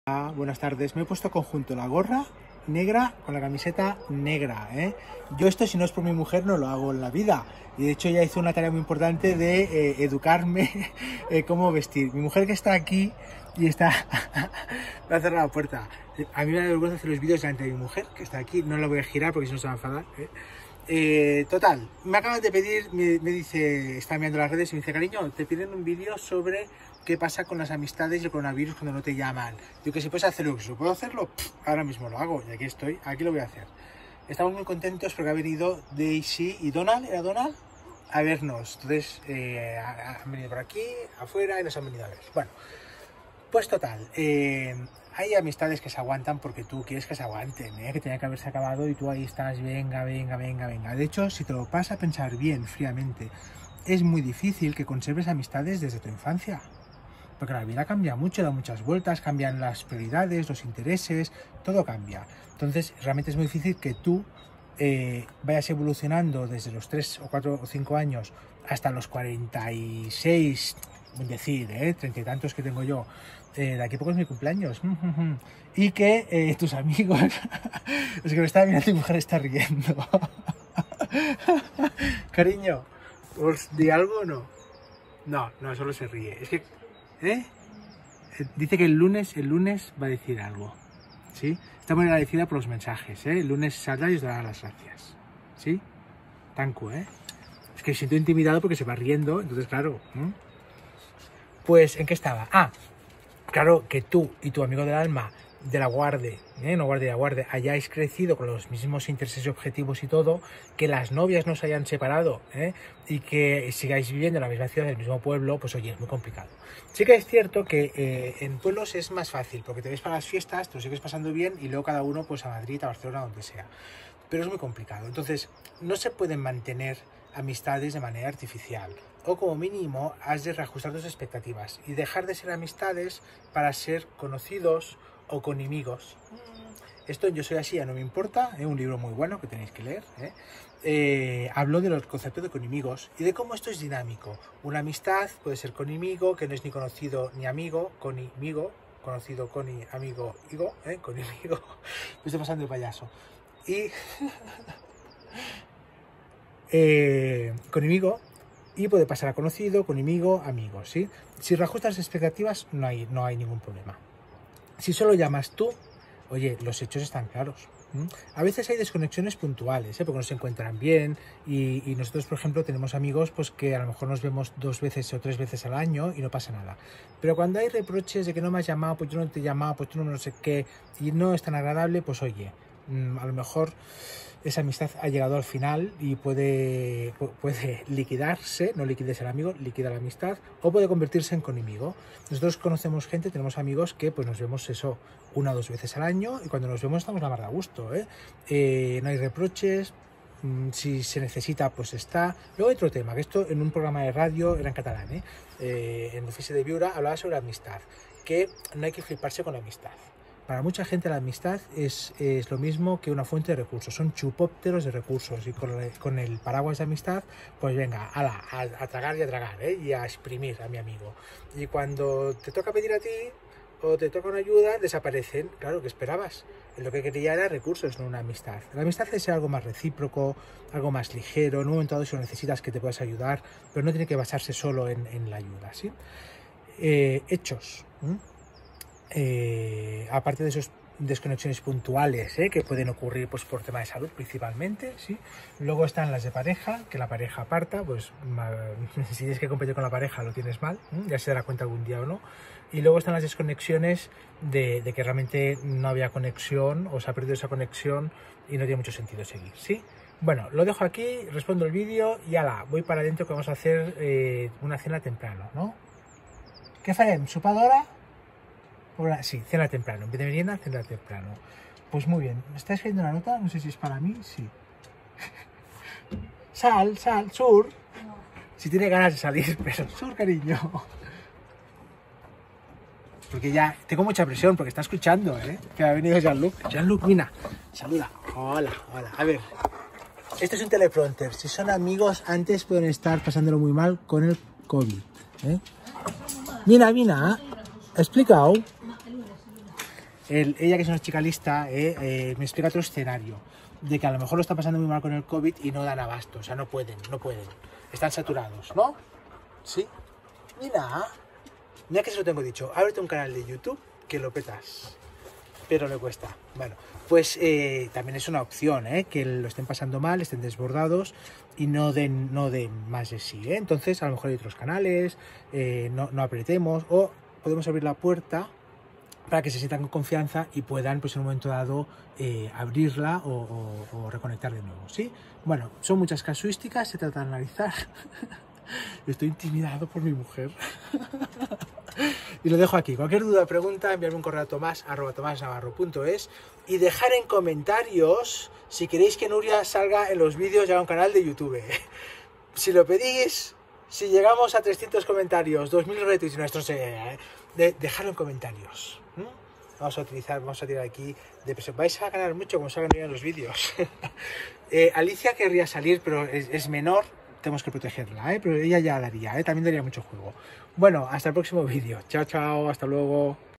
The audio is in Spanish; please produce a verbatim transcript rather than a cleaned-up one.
Ah, buenas tardes, me he puesto conjunto la gorra negra con la camiseta negra, ¿eh? Yo esto, si no es por mi mujer, no lo hago en la vida. Y de hecho ella hizo una tarea muy importante de eh, educarme eh, cómo vestir. Mi mujer, que está aquí y está... me ha cerrado la puerta. A mí me da vergüenza hacer los vídeos delante de mi mujer, que está aquí. No la voy a girar porque si no se va a enfadar, ¿eh? Eh, total, me acaban de pedir, me, me dice, está mirando las redes y me dice: cariño, te piden un vídeo sobre qué pasa con las amistades y el coronavirus cuando no te llaman. Yo, que si puedes hacerlo, que si puedo hacerlo, pff, ahora mismo lo hago, y aquí estoy, aquí lo voy a hacer. Estamos muy contentos porque ha venido Daisy y Donald, ¿era Donald? A vernos. Entonces, eh, han venido por aquí, afuera, y nos han venido a ver. Bueno, pues total, eh, hay amistades que se aguantan porque tú quieres que se aguanten, ¿eh? Que tenía que haberse acabado y tú ahí estás, venga, venga, venga, venga. De hecho, si te lo vas a pensar bien, fríamente, es muy difícil que conserves amistades desde tu infancia. Porque la vida cambia mucho, da muchas vueltas, cambian las prioridades, los intereses, todo cambia. Entonces, realmente es muy difícil que tú eh, vayas evolucionando desde los tres o cuatro o cinco años hasta los cuarenta y seis, decir, ¿eh? treinta y tantos que tengo yo. Eh, de aquí a poco es mi cumpleaños. Y que eh, tus amigos... es que me está mirando y mi mujer está riendo. Cariño, ¿os di algo o no? No, no, solo se ríe. Es que... ¿eh? Dice que el lunes, el lunes va a decir algo. ¿Sí? Está muy agradecida por los mensajes, ¿eh? El lunes saldrá y os dará las gracias. ¿Sí? Tanco, ¿eh? Es que siento intimidado porque se va riendo, entonces claro. ¿eh? Pues, ¿en qué estaba? Ah, claro, que tú y tu amigo del alma de la guardia, ¿eh? no guardia, guardia, hayáis crecido con los mismos intereses y objetivos y todo, que las novias no se hayan separado, ¿eh? y que sigáis viviendo en la misma ciudad, en el mismo pueblo, pues oye, es muy complicado. Sí que es cierto que eh, en pueblos es más fácil, porque te ves para las fiestas, te lo sigues pasando bien y luego cada uno pues a Madrid, a Barcelona, donde sea. Pero es muy complicado. Entonces, no se pueden mantener amistades de manera artificial. O como mínimo, has de reajustar tus expectativas y dejar de ser amistades para ser conocidos o con enemigos. Esto en Yo Soy Así, ya no me importa, es ¿eh? un libro muy bueno que tenéis que leer. ¿eh? Eh, habló de los conceptos de conimigos y de cómo esto es dinámico. Una amistad puede ser conimigo, que no es ni conocido ni amigo, conimigo, conocido, coni, amigo, higo, ¿eh? conimigo. Me estoy pasando el payaso. Y eh, conimigo, y puede pasar a conocido, conimigo, amigo, ¿sí? Si reajustas las expectativas, no hay, no hay ningún problema. Si solo llamas tú, oye, los hechos están claros. ¿Mm? A veces hay desconexiones puntuales, ¿eh? porque no se encuentran bien y, y nosotros, por ejemplo, tenemos amigos pues que a lo mejor nos vemos dos veces o tres veces al año y no pasa nada. Pero cuando hay reproches de que no me has llamado, pues yo no te he llamado, pues tú no, no sé qué, y no es tan agradable, pues oye, a lo mejor esa amistad ha llegado al final y puede, puede liquidarse, no liquides el amigo, liquida la amistad, o puede convertirse en conimigo. Nosotros conocemos gente, tenemos amigos que pues nos vemos eso una o dos veces al año y cuando nos vemos estamos la mar de a gusto, ¿eh? Eh, no hay reproches, si se necesita pues está. Luego hay otro tema, que esto en un programa de radio era en catalán, ¿eh? Eh, en Ofici de Viure hablaba sobre la amistad, que no hay que fliparse con la amistad. Para mucha gente la amistad es, es lo mismo que una fuente de recursos, son chupópteros de recursos y con el, con el paraguas de amistad, pues venga, ala, a, a tragar y a tragar, ¿eh? y a exprimir a mi amigo. Y cuando te toca pedir a ti o te toca una ayuda, desaparecen. Claro, ¿qué esperabas? Lo que quería era recursos, no una amistad. La amistad es algo más recíproco, algo más ligero, en un momento dado si lo necesitas que te puedas ayudar, pero no tiene que basarse solo en, en la ayuda, ¿sí? Eh, hechos. ¿Mm? Eh, aparte de esas desconexiones puntuales ¿eh? que pueden ocurrir pues, por tema de salud principalmente, ¿sí? Luego están las de pareja, que la pareja aparta, pues si tienes que competir con la pareja lo tienes mal, ¿eh? ya se dará cuenta algún día o no. Y luego están las desconexiones de, de que realmente no había conexión o se ha perdido esa conexión y no tiene mucho sentido seguir, ¿sí? Bueno, lo dejo aquí, respondo el vídeo y ala, voy para adentro que vamos a hacer eh, una cena temprano, ¿no? ¿Qué farem? Sopar d'hora? Sí, cena temprano, en vez de merienda, cena temprano. Pues muy bien, ¿me está escribiendo una nota? No sé si es para mí, sí. Sal, sal, sur. No. Si tiene ganas de salir, pero sur, cariño. Porque ya tengo mucha presión, porque está escuchando, ¿eh? Que ha venido Jean-Luc. Jean-Luc, mira, saluda. Hola, hola. A ver, esto es un teleprompter. Si son amigos, antes pueden estar pasándolo muy mal con el COVID, ¿eh? Mira, mira, ¿ha explicado? el, ella que es una chica lista, eh, eh, me explica otro escenario, de que a lo mejor lo está pasando muy mal con el COVID y no dan abasto, o sea, no pueden, no pueden, están saturados, ¿no? Sí. Mira, mira que se lo tengo dicho, ábrete un canal de YouTube que lo petas, pero le cuesta. Bueno, pues eh, también es una opción, ¿eh? Que lo estén pasando mal, estén desbordados y no den, no den más de sí, ¿eh? Entonces a lo mejor hay otros canales, eh, no, no apretemos, o podemos abrir la puerta para que se sientan con confianza y puedan, pues en un momento dado, eh, abrirla o, o, o reconectar de nuevo, ¿sí? Bueno, son muchas casuísticas, se trata de analizar. Estoy intimidado por mi mujer. Y lo dejo aquí. Cualquier duda o pregunta, enviarme un correo a tomás arroba tomásnavarro punto es y dejar en comentarios si queréis que Nuria salga en los vídeos y haga un canal de YouTube. Si lo pedís, si llegamos a trescientos comentarios, dos mil retweets nuestros, eh, de, dejadlo en comentarios. ¿Mm? Vamos a utilizar, vamos a tirar aquí de peso. Vais a ganar mucho como salgan en los vídeos. eh, Alicia querría salir, pero es, es menor. Tenemos que protegerla, ¿eh? Pero ella ya daría, ¿eh? También daría mucho juego. Bueno, hasta el próximo vídeo. Chao, chao, hasta luego.